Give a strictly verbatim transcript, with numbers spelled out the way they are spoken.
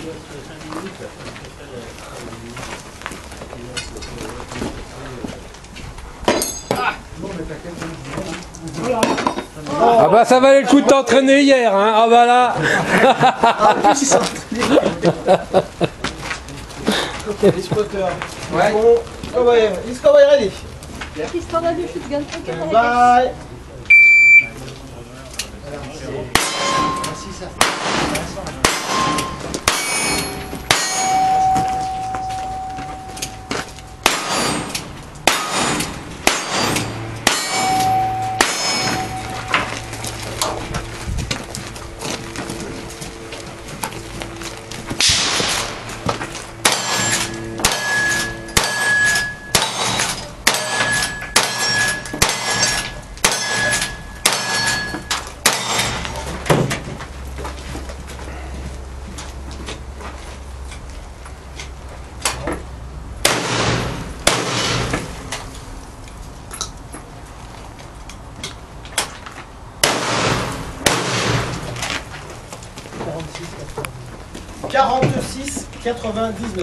Ah bah ça valait le coup de t'entraîner hier, hein. Ah bah là. Les spotters. Ouais. Bon, is cover ready. Christophe a du shotgun. Bye. quarante-six quatre-vingt-dix-neuf.